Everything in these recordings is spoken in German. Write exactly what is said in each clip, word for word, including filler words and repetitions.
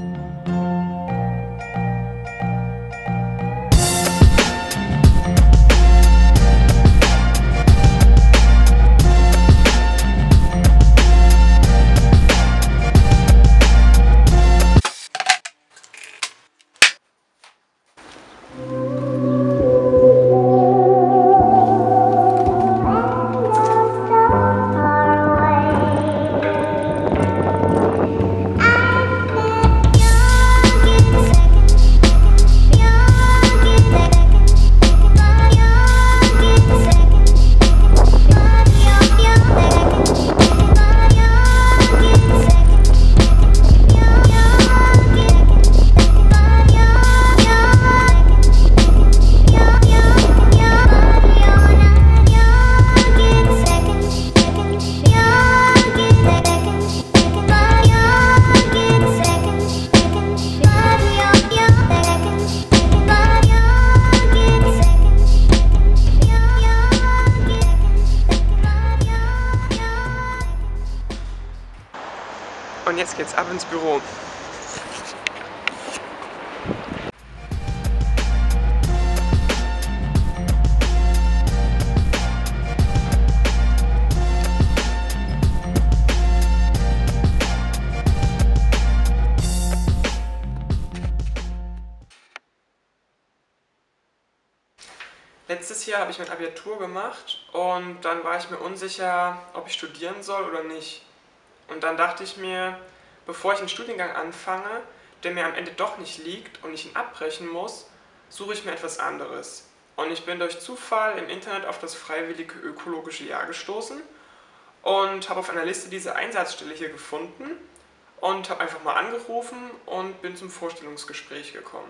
Und jetzt geht's ab ins Büro. Letztes Jahr habe ich mein Abitur gemacht und dann war ich mir unsicher, ob ich studieren soll oder nicht. Und dann dachte ich mir, bevor ich einen Studiengang anfange, der mir am Ende doch nicht liegt und ich ihn abbrechen muss, suche ich mir etwas anderes. Und ich bin durch Zufall im Internet auf das freiwillige ökologische Jahr gestoßen und habe auf einer Liste diese Einsatzstelle hier gefunden und habe einfach mal angerufen und bin zum Vorstellungsgespräch gekommen.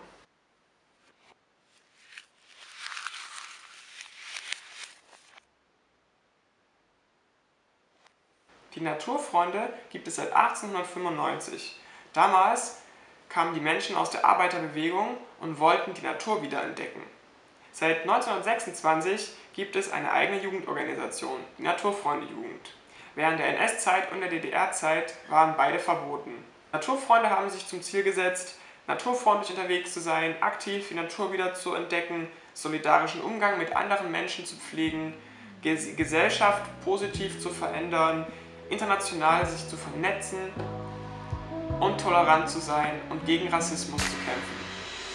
Die Naturfreunde gibt es seit achtzehnhundertfünfundneunzig. Damals kamen die Menschen aus der Arbeiterbewegung und wollten die Natur wiederentdecken. Seit neunzehnhundertsechsundzwanzig gibt es eine eigene Jugendorganisation, die Naturfreunde-Jugend. Während der N S-Zeit und der D D R-Zeit waren beide verboten. Naturfreunde haben sich zum Ziel gesetzt, naturfreundlich unterwegs zu sein, aktiv die Natur wieder zu entdecken, solidarischen Umgang mit anderen Menschen zu pflegen, Gesellschaft positiv zu verändern, international sich zu vernetzen und tolerant zu sein und gegen Rassismus zu kämpfen.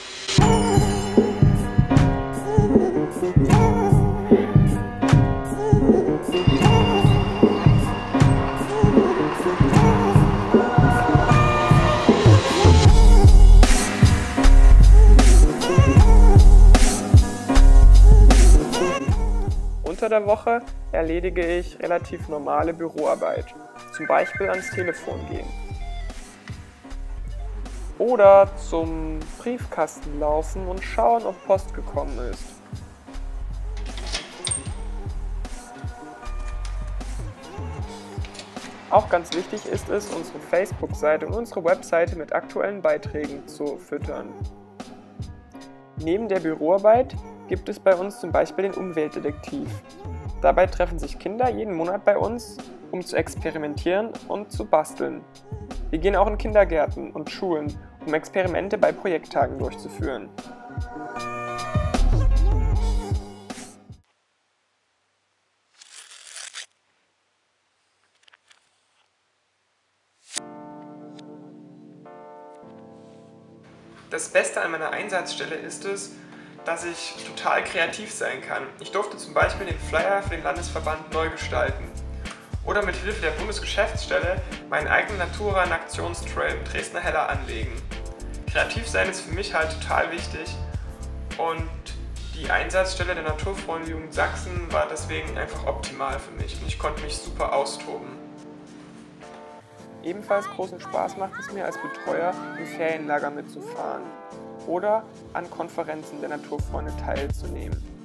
Unter der Woche erledige ich relativ normale Büroarbeit, zum Beispiel ans Telefon gehen oder zum Briefkasten laufen und schauen, ob Post gekommen ist. Auch ganz wichtig ist es, unsere Facebook-Seite und unsere Webseite mit aktuellen Beiträgen zu füttern. Neben der Büroarbeit gibt es bei uns zum Beispiel den Umweltdetektiv. Dabei treffen sich Kinder jeden Monat bei uns, um zu experimentieren und zu basteln. Wir gehen auch in Kindergärten und Schulen, um Experimente bei Projekttagen durchzuführen. Das Beste an meiner Einsatzstelle ist es, dass ich total kreativ sein kann. Ich durfte zum Beispiel den Flyer für den Landesverband neu gestalten oder mit Hilfe der Bundesgeschäftsstelle meinen eigenen Natura-Aktionstrail im Dresdner Heller anlegen. Kreativ sein ist für mich halt total wichtig und die Einsatzstelle der Naturfreunde-Jugend Sachsen war deswegen einfach optimal für mich und ich konnte mich super austoben. Ebenfalls großen Spaß macht es mir als Betreuer, im Ferienlager mitzufahren oder an Konferenzen der Naturfreunde teilzunehmen.